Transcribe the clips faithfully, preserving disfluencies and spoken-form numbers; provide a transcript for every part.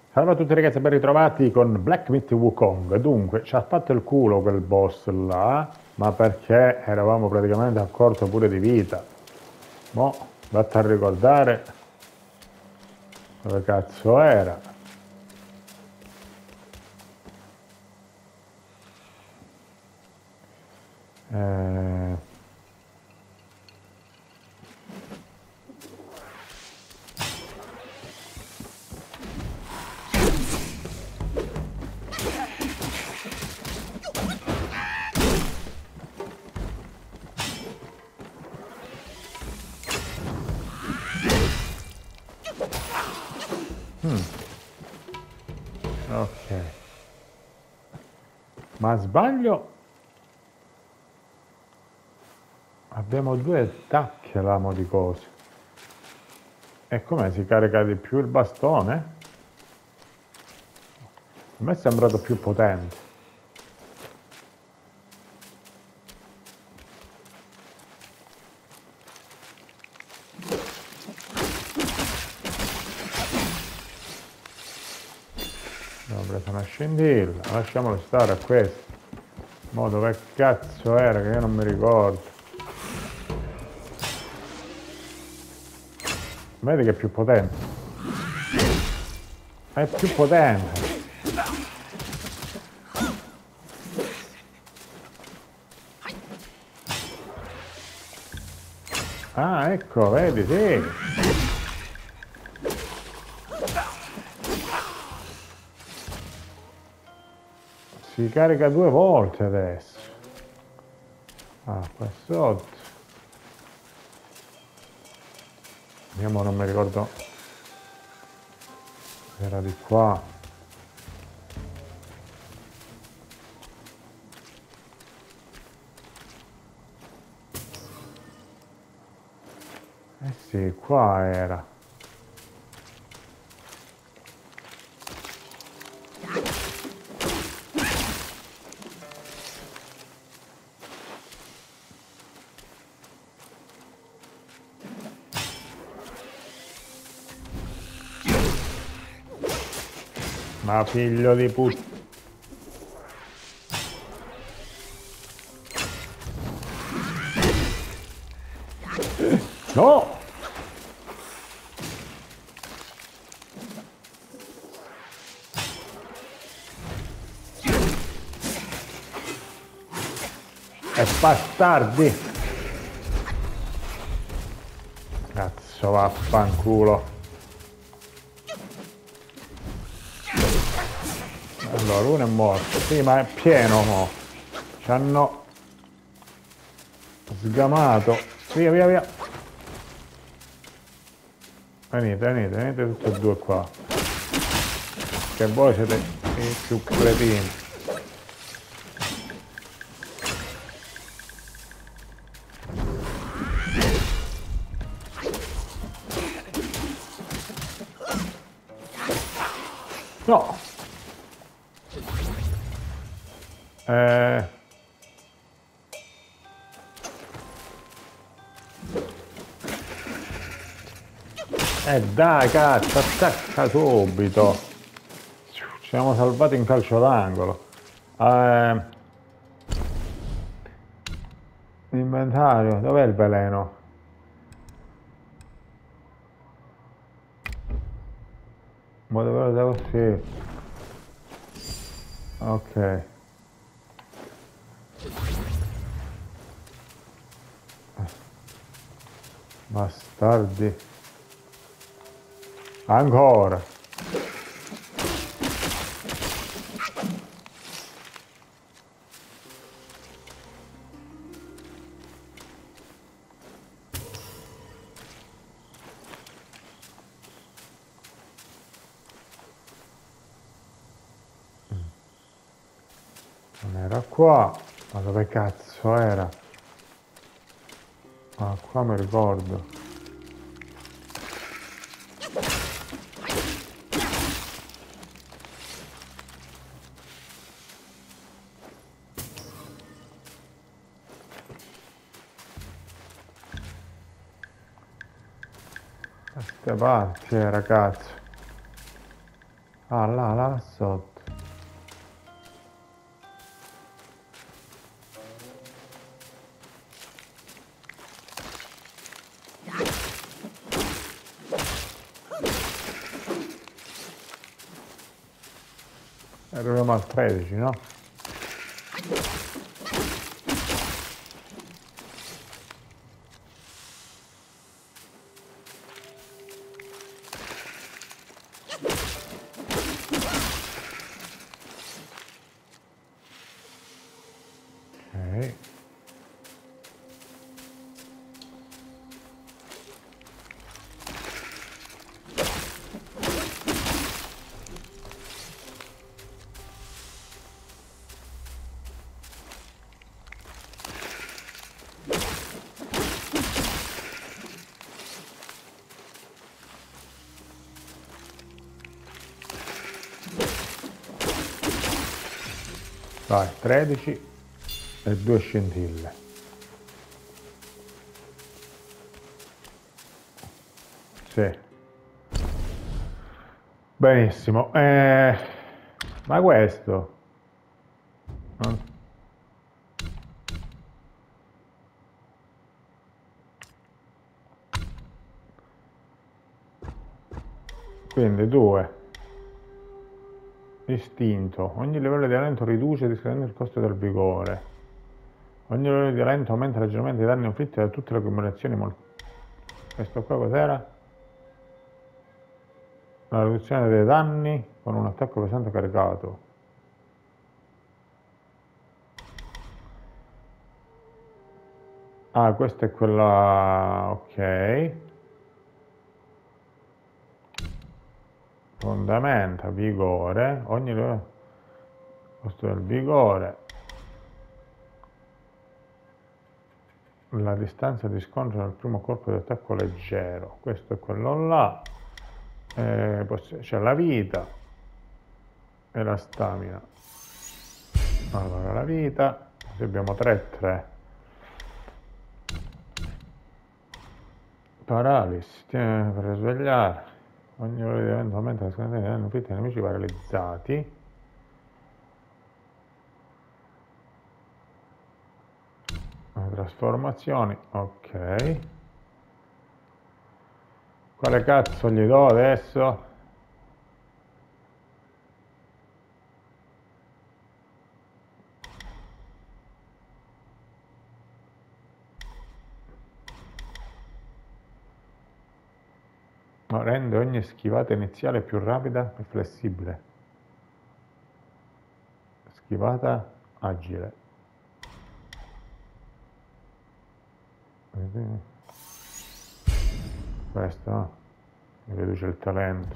Salve a tutti ragazzi, ben ritrovati con Black Myth Wukong. Dunque, ci ha fatto il culo quel boss là, ma perché eravamo praticamente a corto pure di vita. Mo, vatti a ricordare dove cazzo era. Eh... Hmm. Ok. Ma sbaglio? Abbiamo due attacchi l'amo di cose. E come si carica di più il bastone? A me è sembrato più potente. Abbiamo preso una scintilla, lasciamolo stare a questo. Mo dove cazzo era che io non mi ricordo. Vedi che è più potente. È più potente. Ah, ecco, vedi, sì. Si carica due volte adesso. Ah, qua sotto. Vediamo, non mi ricordo. Era di qua. Eh sì, qua era. Ma figlio di puttana. No! E bastardi! Cazzo, vaffanculo. Allora, uno è morto. Sì, ma è pieno, mo. Ci hanno sgamato. Via, via, via. Venite, venite, venite tutti e due qua. Che voi siete i più cretini. No! Eh... Eh dai, cazzo, attacca subito. Ci siamo salvati in calcio d'angolo. Eh... Inventario, dov'è il veleno? Ma dove lo devo? Sì. Ok. Bastardi. Ancora. Non era qua. Ma dove cazzo era? Ah, qua mi ricordo. Da queste parti, eh, ragazzi. Ah, là, là sotto. Arriviamo al tredici, no? Ok. Vai, tredici e due scintille. Sì. Benissimo. Eh, ma questo... non- Quindi due. Istinto. Ogni livello di allenamento riduce discretamente il costo del vigore. Ogni livello di allenamento aumenta leggermente i danni inflitti da tutte le combinazioni. Mol... Questo qua cos'era? La riduzione dei danni con un attacco pesante caricato. Ah, questa è quella... ok. Fondamenta, vigore. Ogni livello... costo del vigore. La distanza di scontro nel primo colpo di attacco leggero. Questo è quello là. Eh, c'è la vita e la stamina. Allora la vita, così abbiamo tre tre. Paralisi, tiene per svegliare. Ogni ora di evento aumenta la scadenza di danni inflitti ai nemici paralizzati. Trasformazioni, ok. Quale cazzo gli do adesso? No, rende ogni schivata iniziale più rapida e flessibile. Schivata agile. Questo, no? Mi riduce il talento.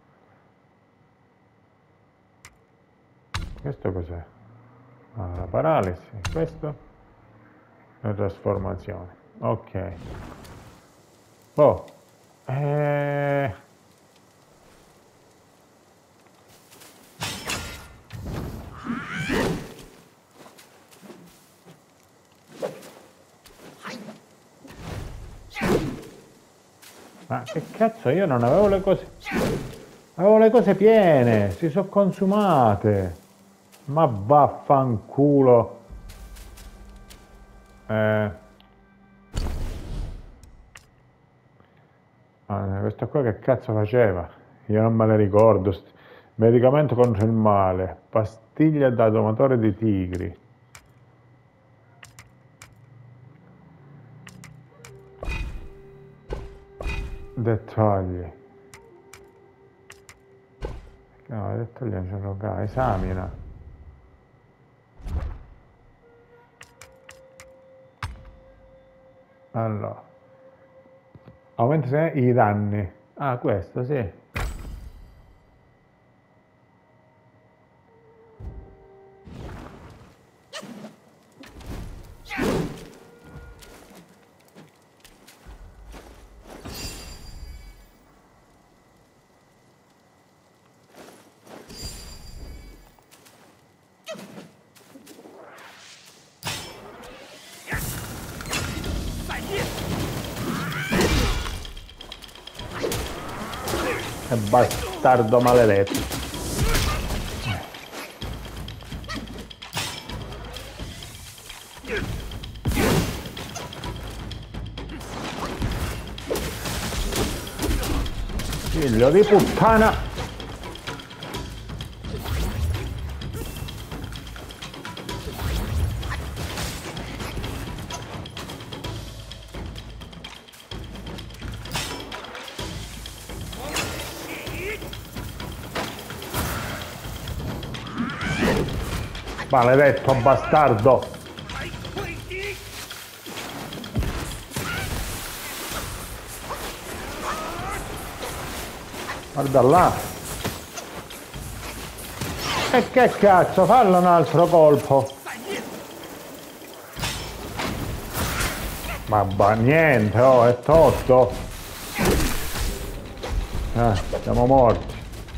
Questo cos'è? Ah, la paralisi. Questo? Le trasformazioni. Ok. Oh. Eh... Ma che cazzo, io non avevo le cose... Avevo le cose piene, si sono consumate. Ma vaffanculo. Eh... Ah, questo qua che cazzo faceva? Io non me ne ricordo. Medicamento contro il male. Pastiglia da domatore di tigri. Dettagli. No, dettagli non ce l'ho qua. Esamina. Allora. Aumenta i danni. Ah, questo sì. Che bastardo maledetto. Figlio di puttana! Maledetto bastardo! Guarda là! E che cazzo, fallo un altro colpo! Ma va, niente, oh, è tosto! Eh, siamo morti!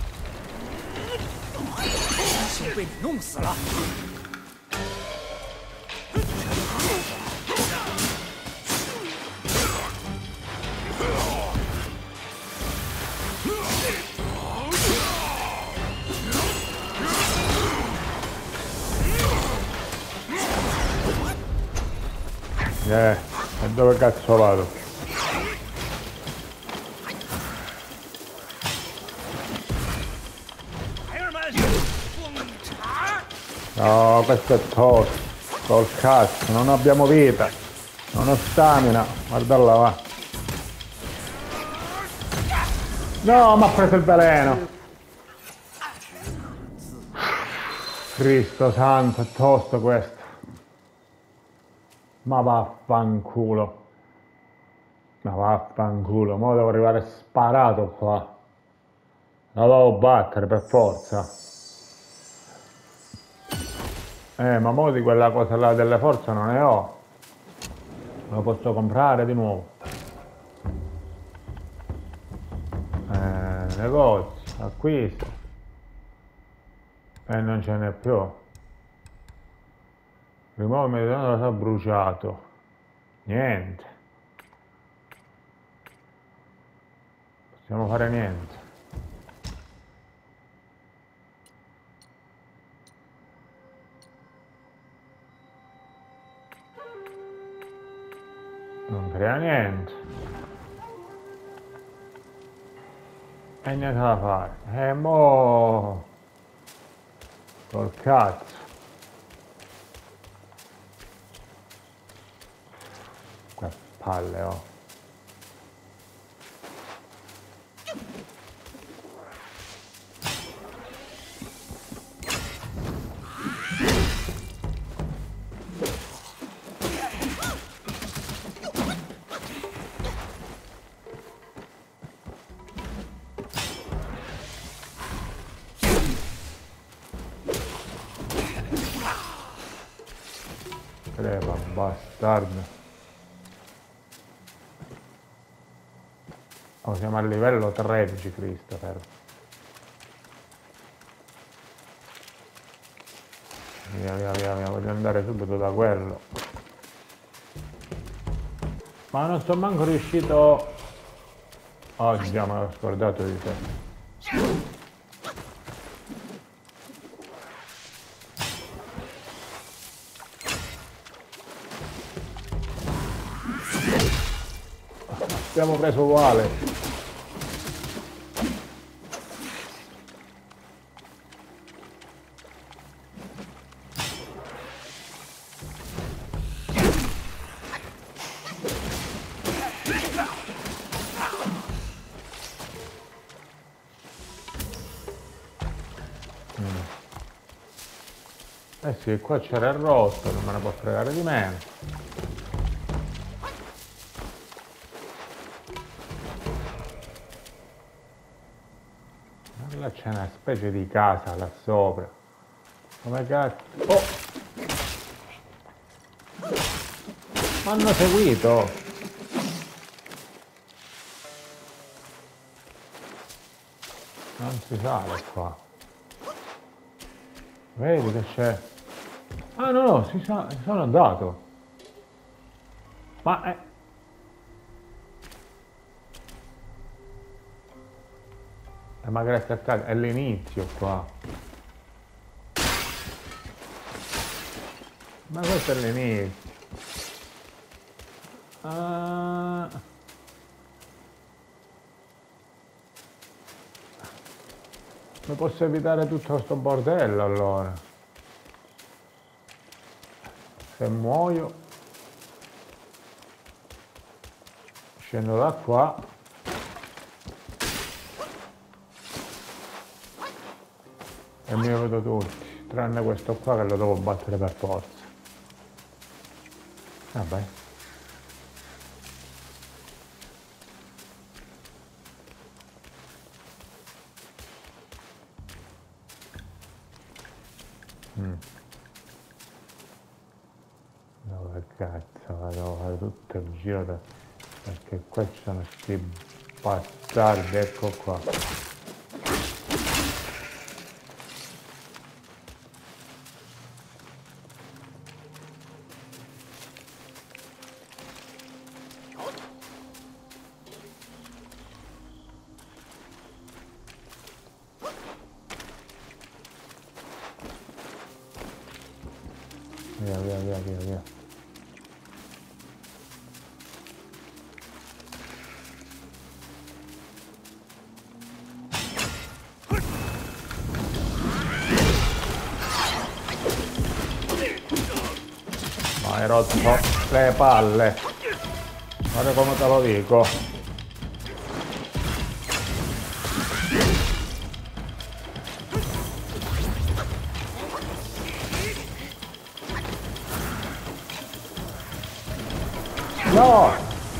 Eh, e dove cazzo vado? No, questo è tosto. Col cazzo, non abbiamo vita. Non ho stamina. Guarda là, va. No, mi ha preso il veleno. Cristo santo, è tosto questo. Ma vaffanculo. Ma vaffanculo. Mo devo arrivare sparato qua. La devo battere per forza. Eh, ma mo di quella cosa là delle forze non ne ho. Lo posso comprare di nuovo. Eh, negozio, acquisto. E non ce n'è più. Rimuovo immediatamente cosa bruciato. Niente. Possiamo fare niente. Non crea niente. E niente da fare. E mo... Col cazzo. Che palle, oh. Creva, bastardo. Oh, siamo a livello tredici, Christopher. Via, via, via, via, voglio andare subito da quello. Ma non sono manco riuscito... Oh, già, me l'ho scordato di te. Abbiamo preso uguale. Mm. Eh sì, qua c'era il rotto, non me ne può fregare di meno. Là c'è una specie di casa là sopra. Come cazzo? Oh! Mi hanno seguito! Non si sale qua. Vedi che c'è... Ah no no, si, sa... si sono andato. Ma è... E magari è attaccato, è l'inizio qua. Ma questo è l'inizio. Uh... Come posso evitare tutto questo bordello allora? Se muoio scendo da qua e mi vedo tutti, tranne questo qua che lo devo battere per forza. Vabbè. Mm. Dove cazzo vado a fare tutto il giro da... perché qua ci sono sti bastardi, ecco qua. Via, via, via, via, via. Ma hai rotto le palle. Guarda come te lo dico. No!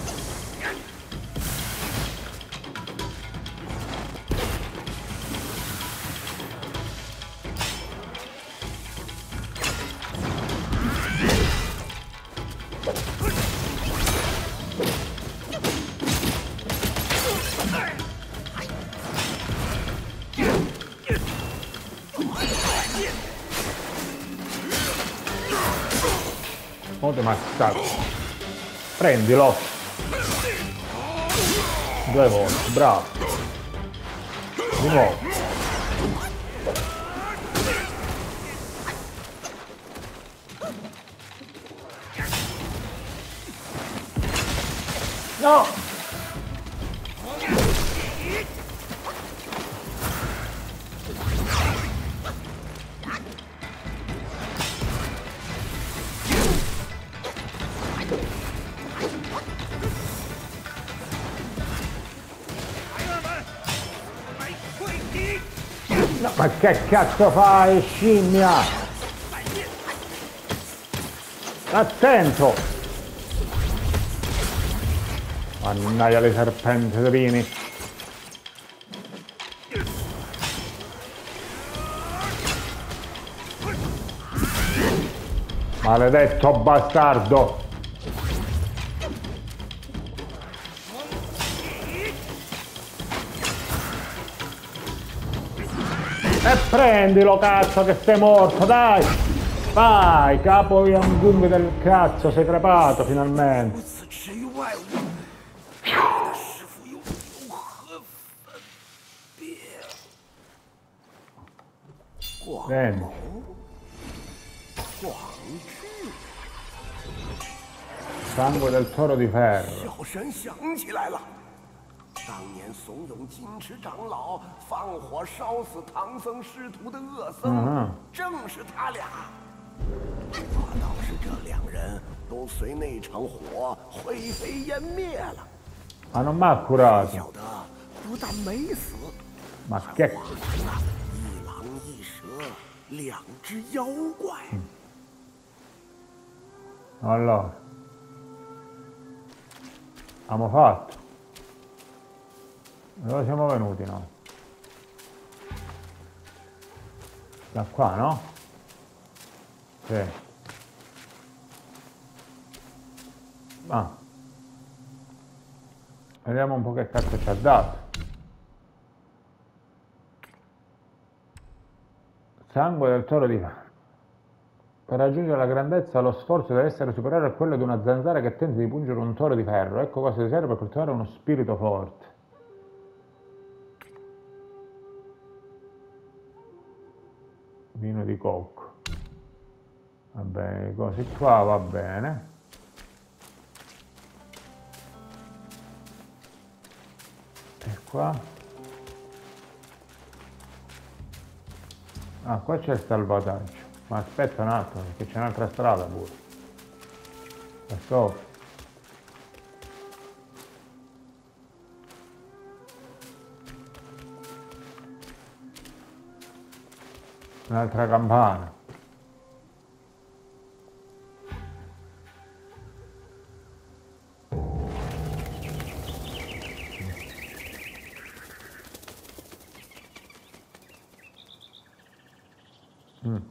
Molto mazzato. Prendilo. Due volte, bravo. Di nuovo. No! No, ma che cazzo fai, scimmia? Attento! Mannaia le serpenterini. Maledetto bastardo! E prendilo cazzo che sei morto, dai! Vai, capo Yanggung del cazzo, sei crepato finalmente! Prendi. Sangue del toro di ferro. 当年怂恿金池长老放火烧死唐僧师徒的恶僧，正是他俩。反倒是这两人都随那场火灰飞烟灭了。 Ma non mi ha curato. 小的不但没死， Ma che... 化成了一狼一蛇两只妖怪。 Allora. Abbiamo fatto. Dove siamo venuti noi? Da qua, no? Sì. Ah. Vediamo un po' che cazzo ci ha dato. Sangue del toro di ferro. Per raggiungere la grandezza lo sforzo deve essere superiore a quello di una zanzara che tenta di pungere un toro di ferro. Ecco cosa ti serve per coltivare uno spirito forte. Vino di cocco. Vabbè, così qua va bene. E qua. Ah, qua c'è il salvataggio. Ma aspetta un attimo, perché c'è un'altra strada pure. Da sopra. Un'altra campana.嗯，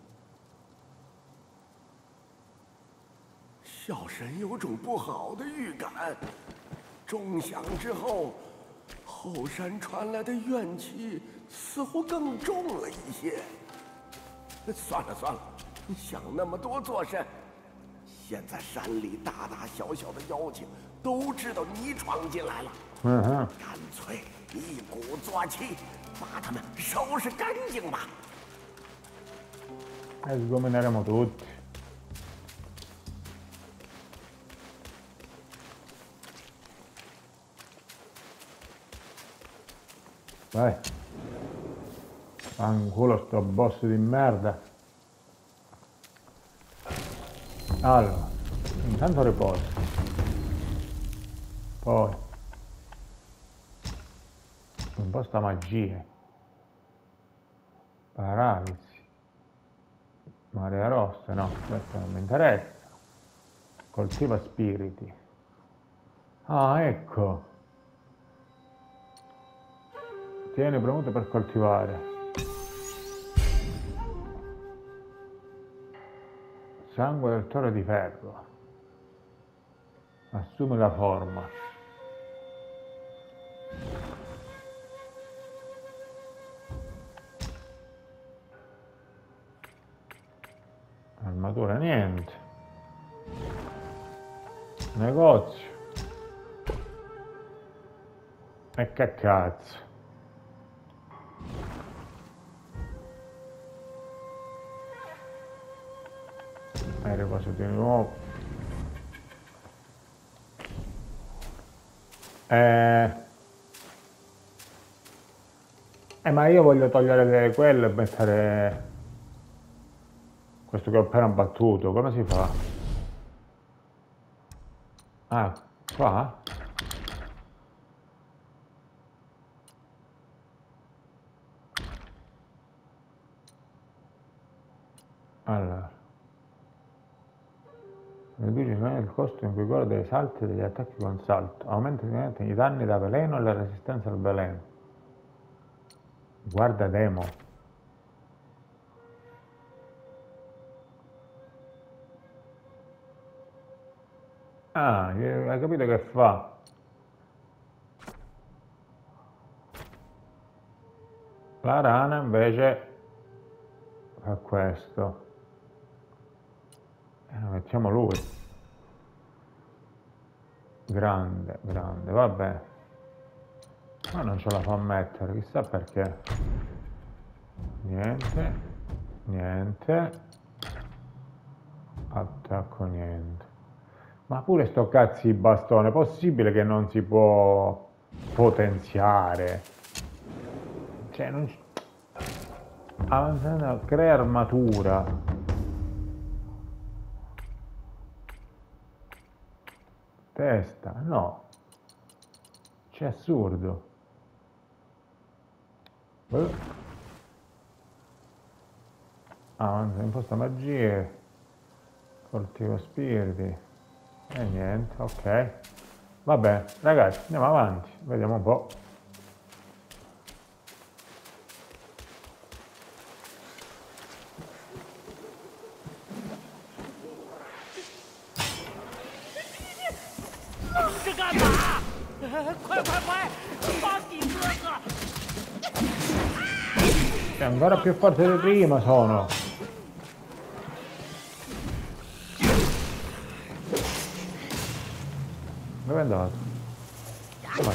小神有种不好的预感，钟响之后，后山传来的怨气似乎更重了一些。算了算了，想那么多做甚？现在山里大大小小的妖精都知道你闯进来了， 嗯哼， 干脆一鼓作气，把他们收拾干净吧。 E sgomineremo tutti. Vai. Fanculo sto boss di merda. Allora, intanto riposo. Poi un po' sta magia. Paralisi. Marea rossa, no, questo non mi interessa. Coltiva spiriti. Ah, ecco. Tieni premuto per coltivare. Sangue del toro di ferro. Assume la forma. Armatura niente. Negozio. E che cazzo. E riposo di nuovo. Eh... eh ma io voglio togliere quello e mettere questo che ho appena battuto. Come si fa? Ah, qua? Allora, riduce il costo in cui quello dei salti e degli attacchi con salto, aumenta i danni da veleno e la resistenza al veleno. Guarda demo. Ah, hai capito che fa? La rana invece fa questo. Eh, mettiamo lui. Grande, grande, vabbè. Ma non ce la fa mettere, chissà perché. Niente, niente. Attacco niente. Ma pure sto cazzo di bastone, è possibile che non si può potenziare? Cioè, non... Avanzando, crea armatura. Testa, no. C'è assurdo. Eh. Avanza, imposta magie. Coltivo spiriti. E niente, ok. Vabbè, ragazzi, andiamo avanti, vediamo un po'. È ancora più forte di prima sono. Dove è andato? Com'è?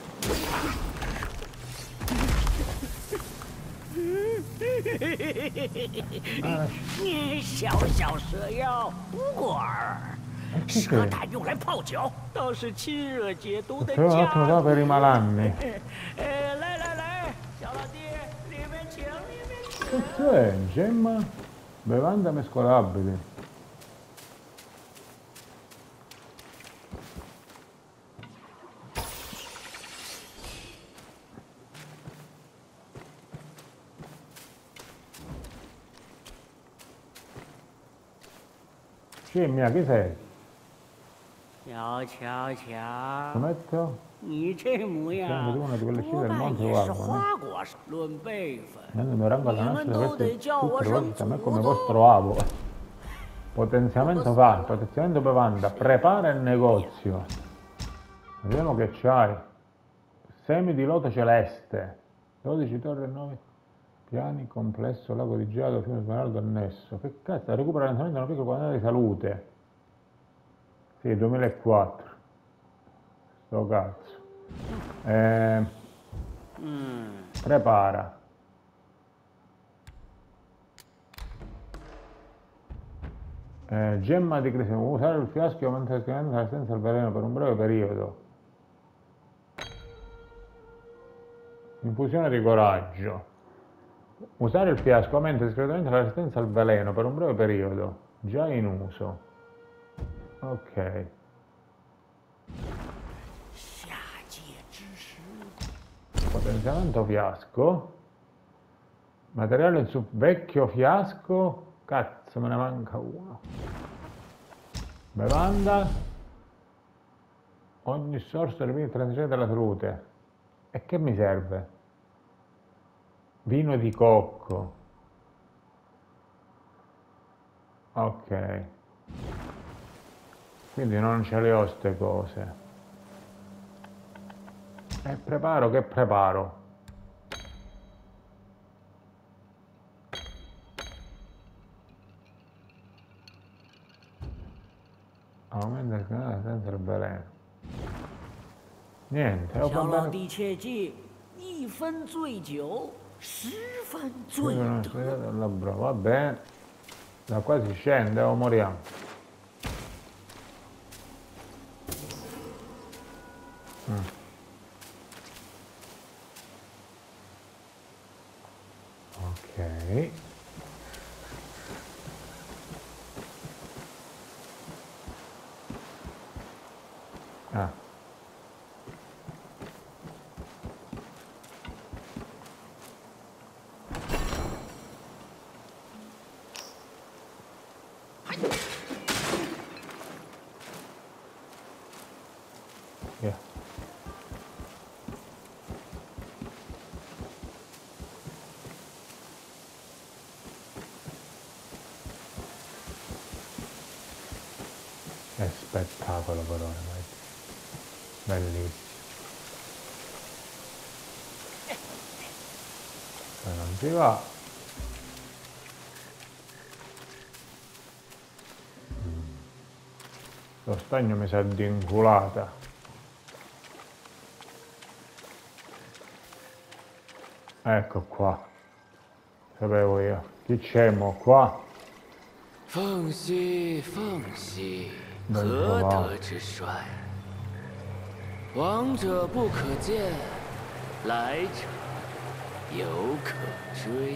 你小小蛇妖不过尔，蛇胆用来泡酒，倒是清热解毒的佳品。 per i malanni. 来来来，小老弟，里面请，里面请。 Cazzo è? Gemma? Bevanda mescolabili. Scimmia, chi sei? 瞧瞧瞧， Scommetto? 你这模 Sembri 样， una di quelle 多 scie del 半 monte 也是 Guardo, eh? 花果山。论辈分， Nel mio rango alla 你 nascita 们都 dovreste 得叫我 tutti 声 rivolgersi a me 祖 come 宗。 vostro avo. Potenziamento fatto, potenziamento bevanda, prepara il negozio. Vediamo che c'hai. Semi di loto celeste, dodici torri e nove piani, complesso, lago di giado, fiume smeraldo annesso. Che cazzo, recupera lentamente una piccola quantità di salute. Sì, duemilaquattro. Sto cazzo. Eh, prepara. Eh, gemma di cristallo. Usare il fiasco e aumentare la resistenza al veleno per un breve periodo. Infusione di coraggio. Usare il fiasco aumenta discretamente la resistenza al veleno per un breve periodo. Già in uso. Ok. Potenziamento fiasco. Materiale su vecchio fiasco. Cazzo, me ne manca uno. Bevanda. Ogni sorso elimina il trentasei della salute. E che mi serve? Vino di cocco. Ok. Quindi non ce le ho ste cose. E preparo che preparo. Aumenta il canale senza il veleno. Niente, ho 小 va 老 bene. 弟切记，一分醉酒，十分 Io 醉 sono 得。 spiegato al labbro, va bene. Da qua si scende o moriamo. Mm. Ok. Ah. Yeah. Che spettacolo però, ragazzi. Bellissimo. Se non si va. Mm. Lo stagno mi sa di inculata. Ecco qua. Sapevo io. Chi c'è mo qua? 凤兮凤兮， Ben 何 trovato. 德之帅？往者不可见，来者犹可追。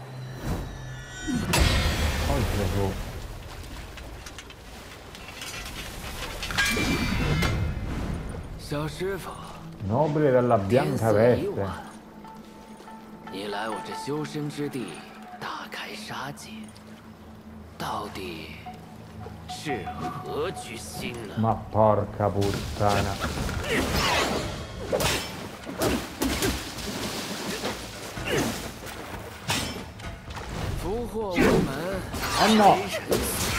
Oh Gesù. "小师傅， Nobile della 天 bianca 色已 veste. 晚，你来我这修身之地大开杀戒，到底是何居心呢？ Ma porca puttana. 福祸无门， Eh no. 谁人死？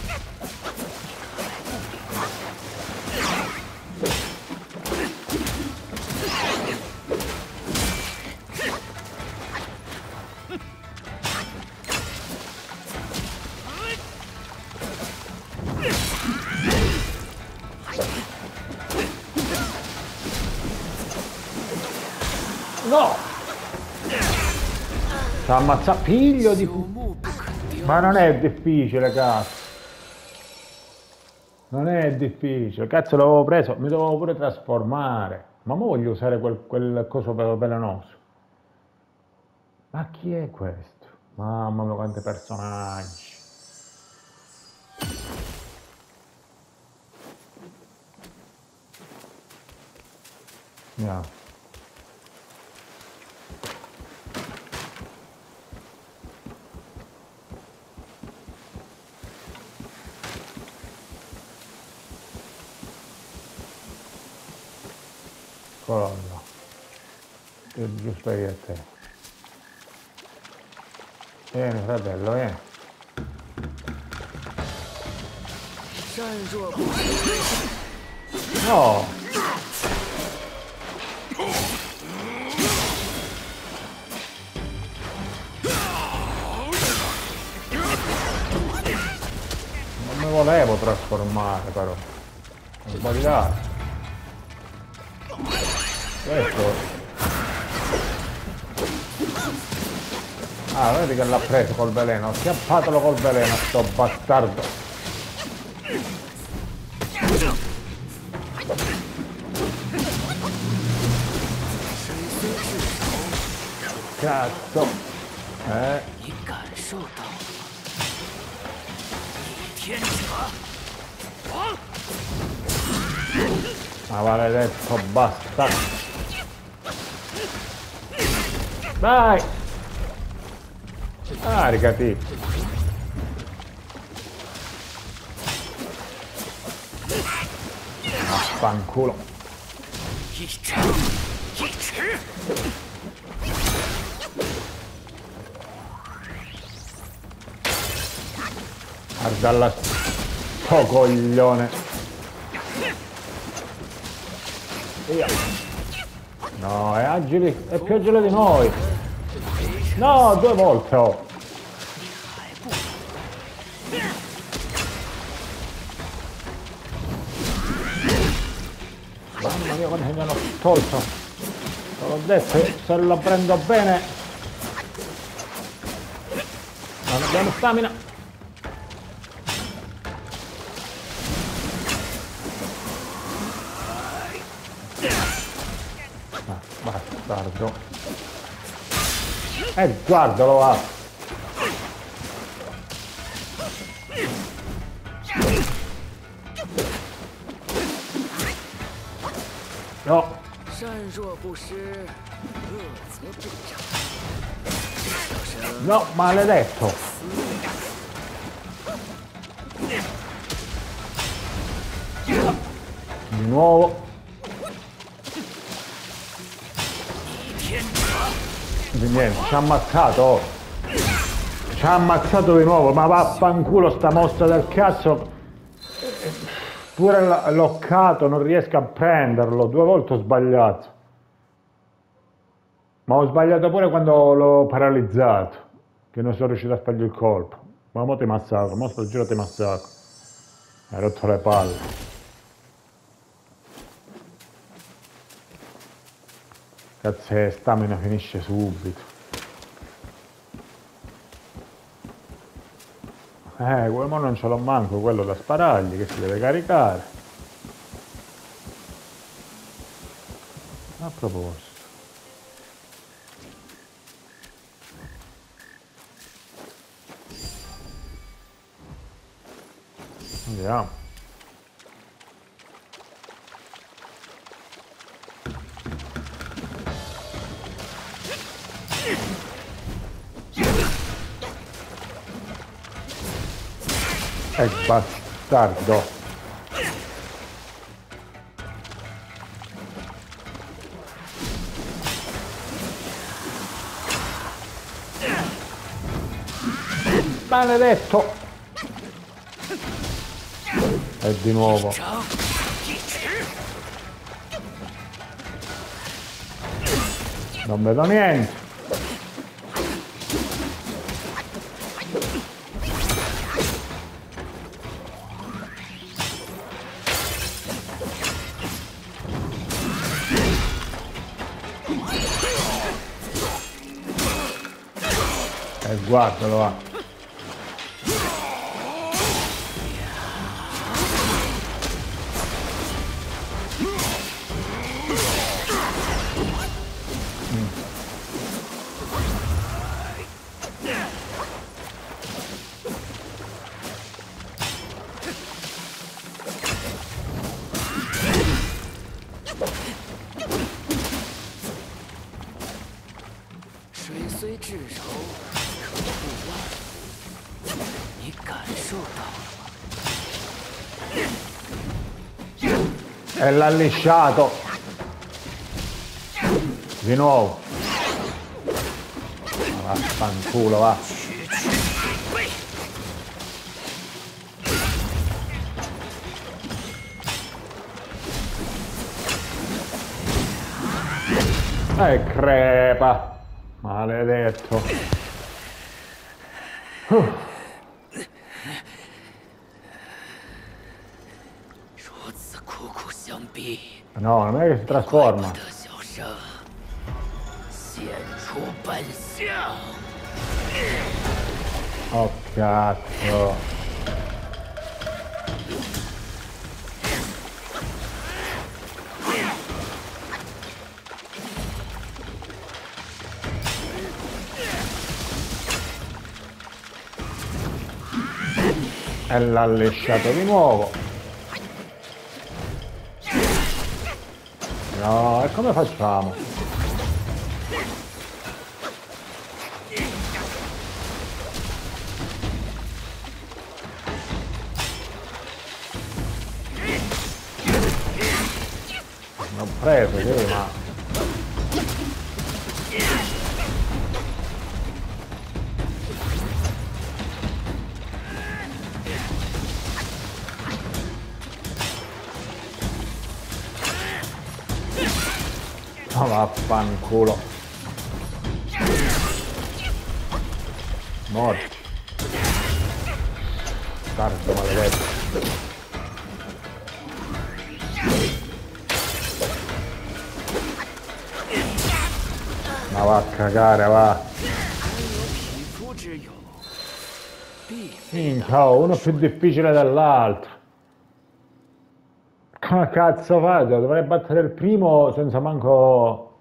No! Ci ha ammazzato figlio di... 朽木不可雕。 Ma non è difficile, cazzo. Non è difficile. Cazzo, l'avevo preso. Mi dovevo pure trasformare. Ma mo voglio usare quel, quel coso velenoso. Ma chi è questo? Mamma mia, quanti personaggi. Andiamo. Collo. Che giusto io e te. Vieni fratello, vieni. No! Non mi volevo trasformare però. Ho sbagliato. Questo. Ah, vedi che l'ha preso col veleno, ho schiappatelo col veleno, sto bastardo. Cazzo. Eh. Ma maledetto bastardo. Dai. Caricati! Affanculo! Guarda la sto coglione! Via! No, è agile, è più agile di noi! No, due volte ho! Mamma mia quanto mi hanno tolto! Te l'ho detto, se la prendo bene! Non abbiamo stamina! Ah, bastardo! E eh, guardalo là! No! No, maledetto! Di nuovo! Di niente, ci ha ammazzato! Ci ha ammazzato di nuovo, ma vaffanculo sta mossa del cazzo! Pure l'occato non riesco a prenderlo, due volte ho sbagliato. Ma ho sbagliato pure quando l'ho paralizzato, che non sono riuscito a fargli il colpo. Ma mo ti massacro, mo sto giro ti massacro. Hai rotto le palle. Cazzo, stamina finisce subito. Eh, quello non ce l'ho manco, quello da sparargli, che si deve caricare. A proposito. Andiamo. E bastardo. Maledetto. E di nuovo. Non vedo niente. E guardalo là. E l'ha lisciato. Di nuovo. Vaffanculo, va. E crepa. Maledetto. Uh. No, non è che si trasforma. Oh cazzo. E l'ha lisciato di nuovo. No, e come facciamo? L'ho preso, sì, ma... Oh, vaffanculo. Morto. Sardo maledetto. Ma va a cagare, va. Minchia, uno più difficile dell'altro. Come cazzo fai? Dovrei battere il primo senza manco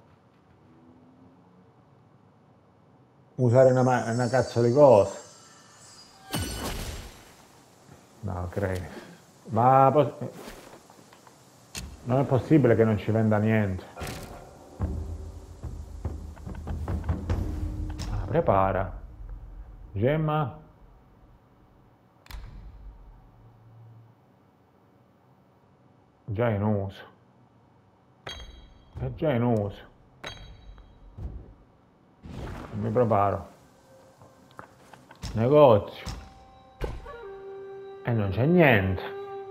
usare una, una cazzo di cosa. No, credo. Ma non è possibile che non ci venda niente. Ah, prepara. Gemma. Già in uso. È già in uso. Mi preparo. Negozio. E non c'è niente.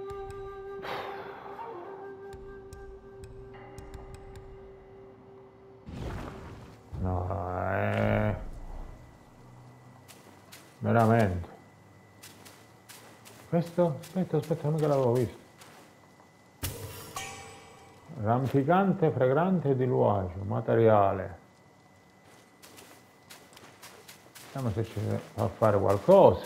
No, è... veramente. Questo? Aspetta, aspetta, non che l'avevo visto. Rampicante, fragrante e diluagio, materiale. Vediamo se ci fa fare qualcosa.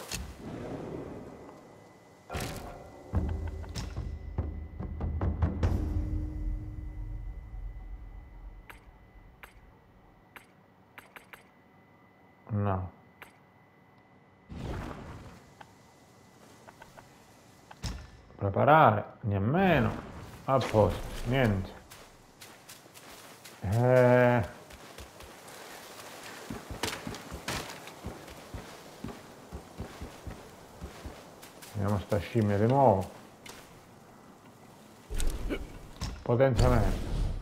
No. Preparare, nemmeno. A posto, niente. Eh... Vediamo sta scimmia di nuovo. Potenziamento.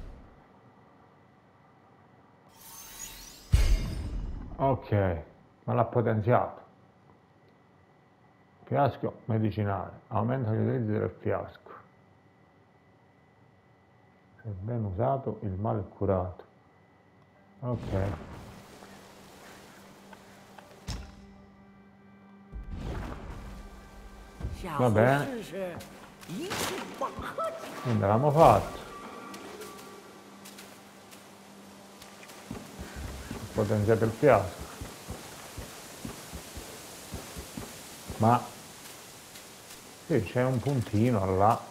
Ok, ma l'ha potenziato. Fiasco medicinale. Aumenta gli utilizzi del fiasco. Se ben usato, il male è curato. Ok. Va bene. Quindi l'abbiamo fatto. Potenziato il fiasco. Ma sì, c'è un puntino là.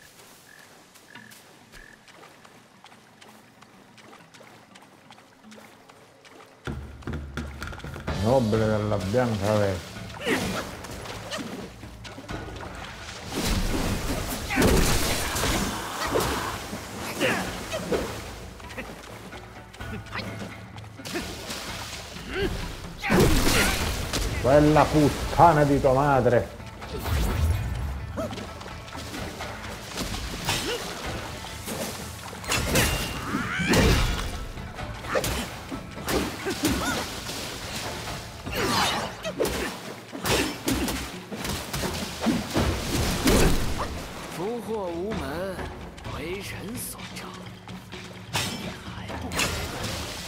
Nobile della bianca veste. Quella puttana di tua madre. 莫无门，为人所召，你还不明白？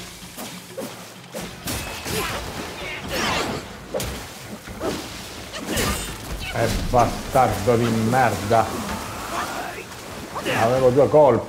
Eh, bastardo di merda. Avevo due colpi.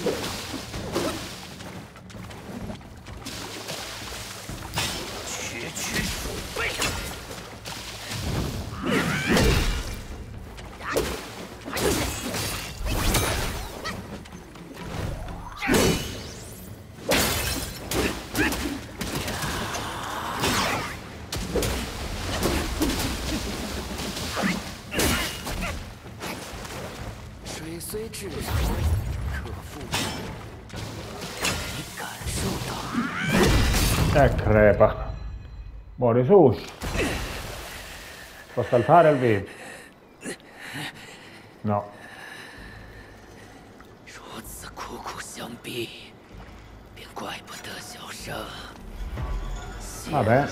E crepa. Muori Sushi. Può saltare il video? No. Vabbè.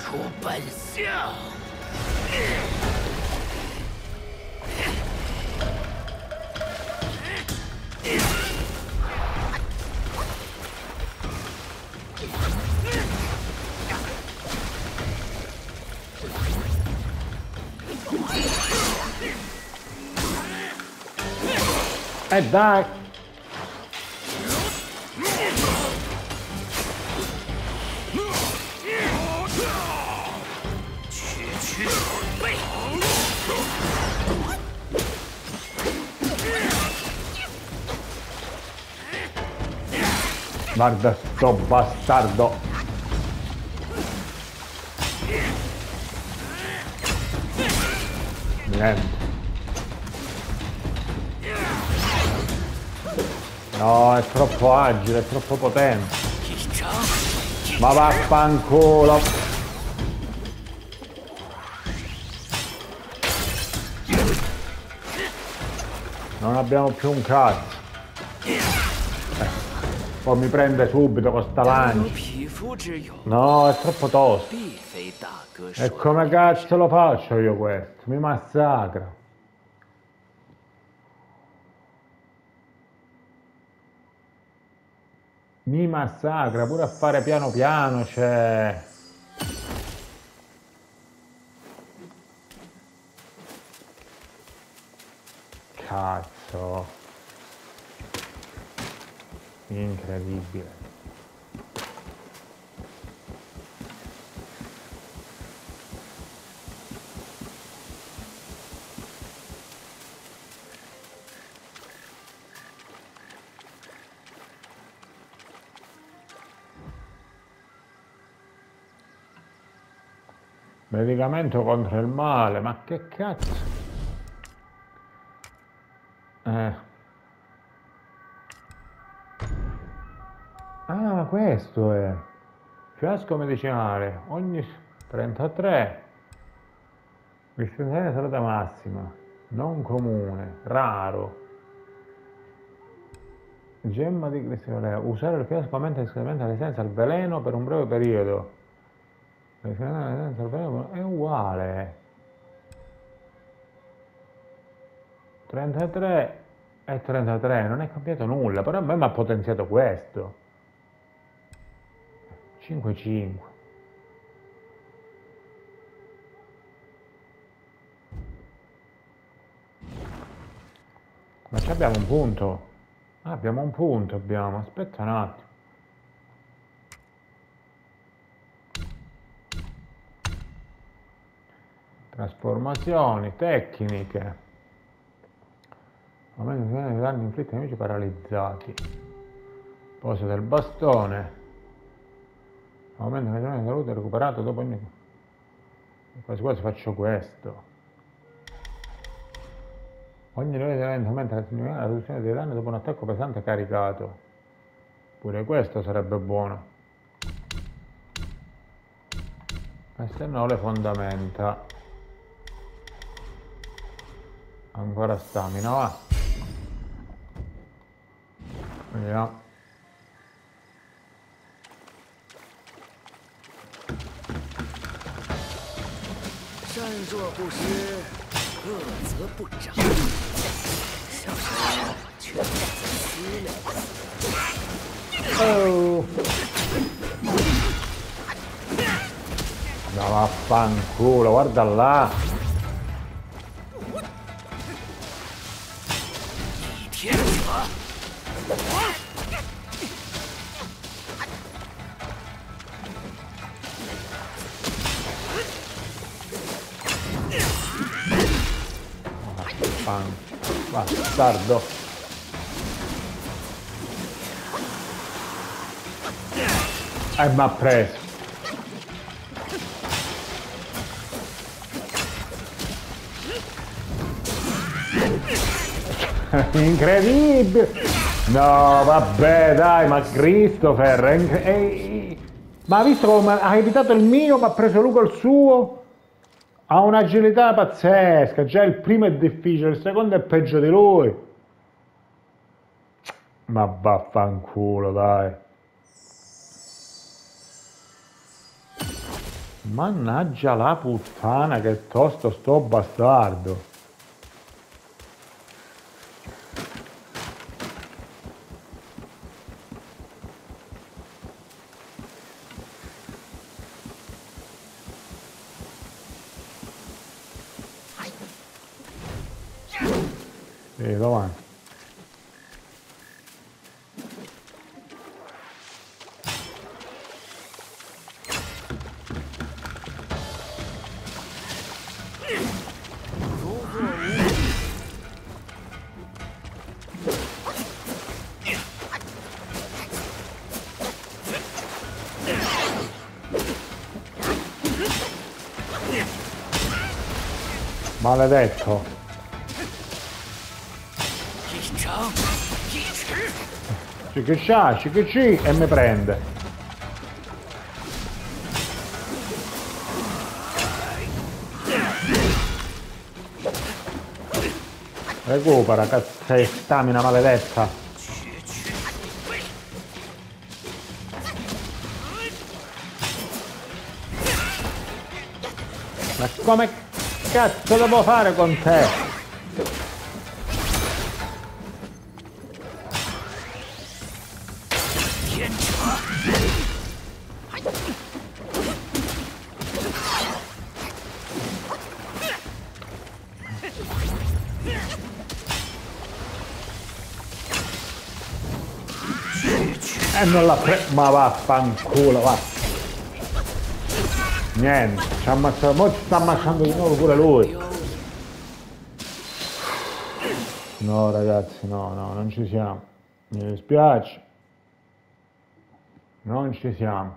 E dai! Guarda sto bastardo! Niente. No, è troppo agile, è troppo potente. Ma vaffanculo! Non abbiamo più un cazzo. Eh, poi mi prende subito con sta lancia. No, è troppo tosto. E come cazzo lo faccio io questo? Mi massacra. Mi massacra, pure a fare piano piano c'è... Cazzo. Incredibile. Medicamento contro il male, ma che cazzo? Eh. Ah, questo è. Fiasco medicinale, ogni trentatré. Istantanea salute massima. Non comune, raro. Gemma di cristallo. Usare il fiasco aumenta esclusivamente la resistenza al veleno per un breve periodo. È uguale. trentatré e trentatré, non è cambiato nulla, però a me mi ha potenziato questo. cinque cinque. Ma abbiamo un punto. Ah, abbiamo un punto, abbiamo. Aspetta un attimo. Trasformazioni, tecniche. Aumento di danni inflitti ai nemici paralizzati. Pose del bastone. Aumento di danni di salute recuperato dopo ogni... Quasi quasi faccio questo. Ogni livello di danno aumenta la riduzione dei danni dopo un attacco pesante caricato. Pure questo sarebbe buono. E se no le fondamenta. Ancora stamina, va. Vediamo. Oh. No, vaffanculo, guarda là. Bastardo. E mi ha preso. Incredibile. No, vabbè, dai, ma Christopher è incre- è... ma ha visto come ha evitato il mio, ma ha preso lui col suo? Ha un'agilità pazzesca, già il primo è difficile, il secondo è peggio di lui. Ma vaffanculo, dai. Mannaggia la puttana, che tosto sto bastardo. E davanti. Maledetto. Ciciccia, cicicci e mi prende. Recupera, cazzo di stamina maledetta. Ma come cazzo devo fare con te? E non l'ha preso, ma vaffanculo, va. Niente, ci ha ammazzato, mo ci sta ammazzando di nuovo pure lui. No ragazzi, no, no, non ci siamo. Mi dispiace. Non ci siamo.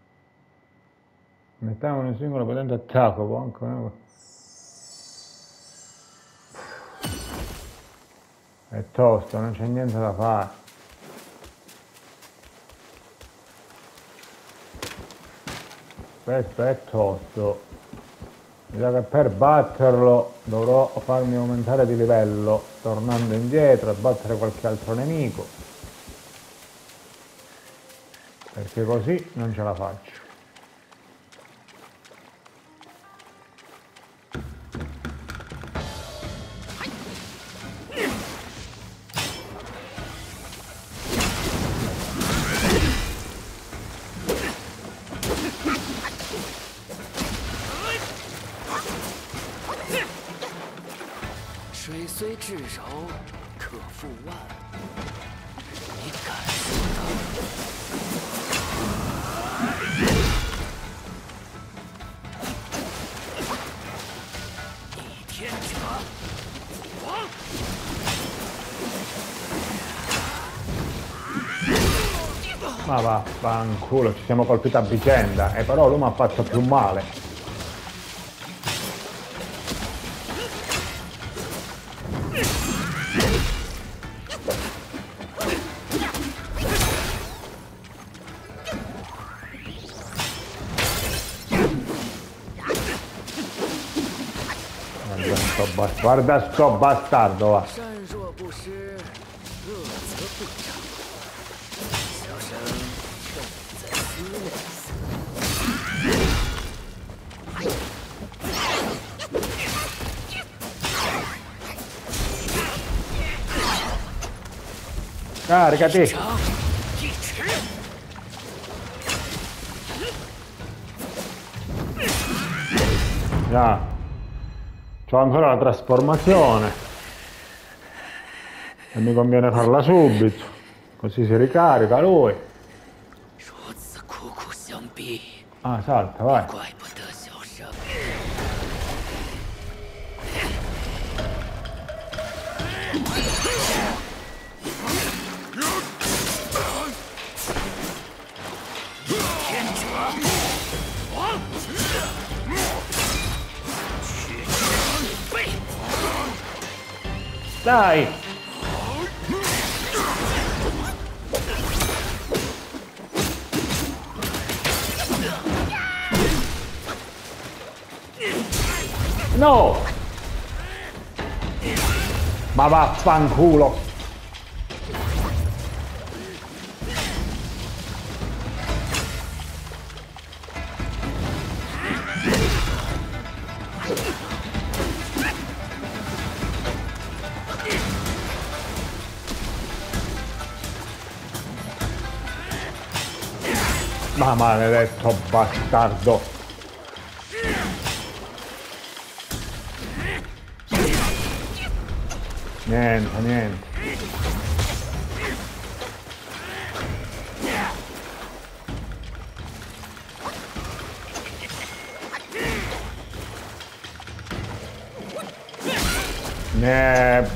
Mettiamo un singolo potente attacco, può anche... È tosto, non c'è niente da fare. Questo è tosto. Mi sa che per batterlo dovrò farmi aumentare di livello, tornando indietro e battere qualche altro nemico. Perché così non ce la faccio. Ma vaffanculo, ci siamo colpiti a vicenda, e però lui mi ha fatto più male. Guarda sto, bast- guarda sto bastardo, va. Caricati! Yeah. C'ho ancora la trasformazione e mi conviene farla subito, così si ricarica lui. Ah, salta, vai. Dai! No! Ma vaffanculo! Ma maledetto bastardo! Niente, niente. Ne...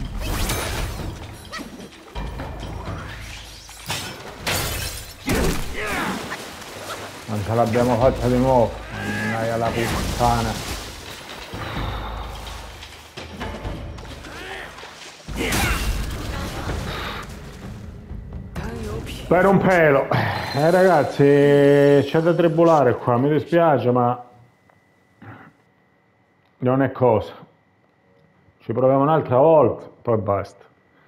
Non ce l'abbiamo fatta di nuovo, mannaggia la puttana. Per un pelo. Eh ragazzi, c'è da tribulare qua, mi dispiace ma non è cosa. Ci proviamo un'altra volta, poi basta.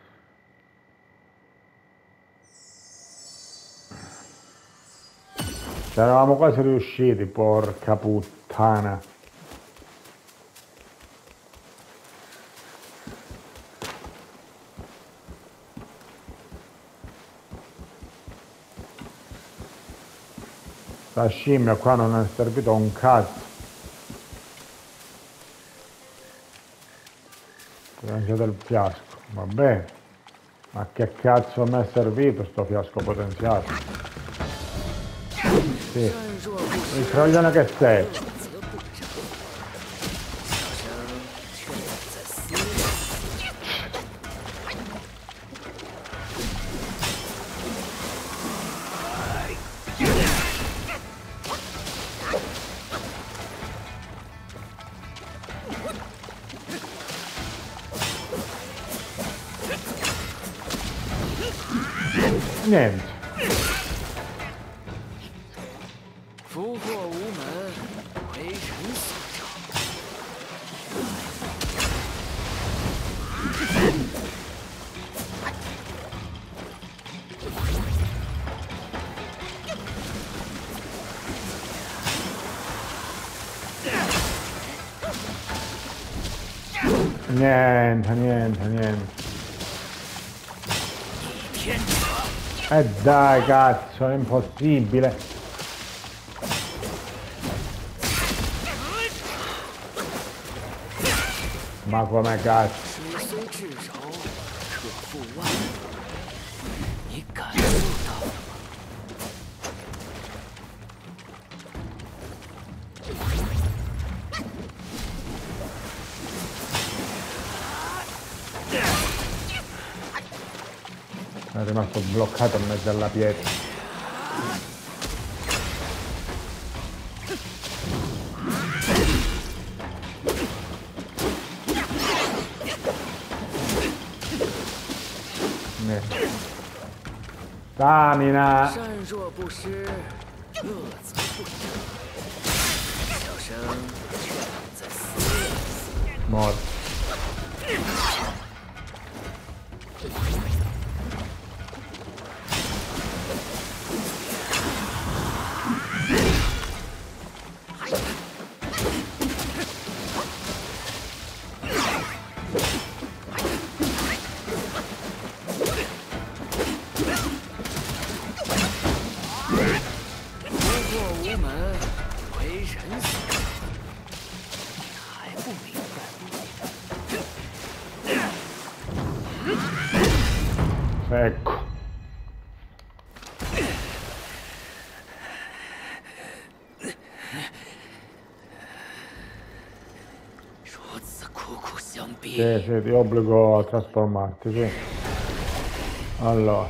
Ci eravamo quasi riusciti, porca puttana. La scimmia qua non è servito a un cazzo. Anche del fiasco, va bene. Ma che cazzo mi è servito sto fiasco potenziato? Sì. Il croglione che sei. Niente. Niente, niente, niente. E eh dai cazzo, è impossibile. Ma come cazzo? È rimasto bloccato in mezzo alla pietra. Stamina. Morto. Ecco. Sì, sì, ti obbligo a trasformarti, sì. Allora.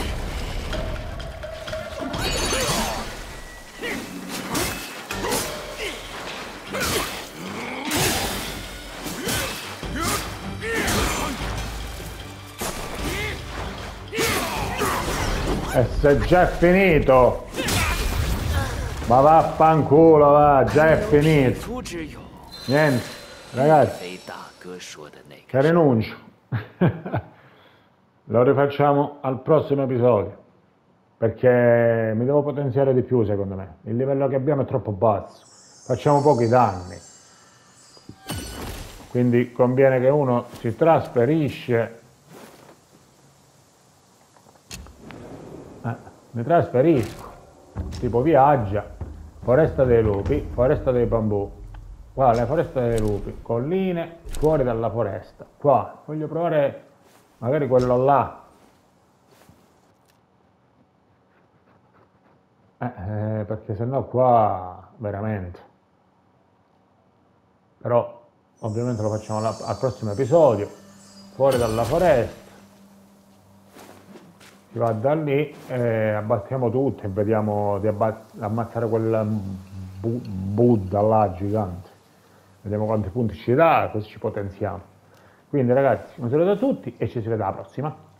E se già è finito! Ma vaffanculo, va, già è finito! Niente, ragazzi, che rinuncio. Lo rifacciamo al prossimo episodio, perché mi devo potenziare di più, secondo me. Il livello che abbiamo è troppo basso, facciamo pochi danni. Quindi conviene che uno si trasferisce. Eh, mi trasferisco, tipo viaggia, foresta dei lupi, foresta dei bambù. Qua la foresta dei lupi, colline, fuori dalla foresta. Qua, voglio provare magari quello là. Eh, eh, perché sennò qua veramente. Però ovviamente lo facciamo alla, al prossimo episodio. Fuori dalla foresta. Si va da lì e abbattiamo tutto e vediamo di ammazzare quel bu Buddha là gigante. Vediamo quanti punti ci dà, così ci potenziamo. Quindi ragazzi, un saluto a tutti e ci si vede alla prossima.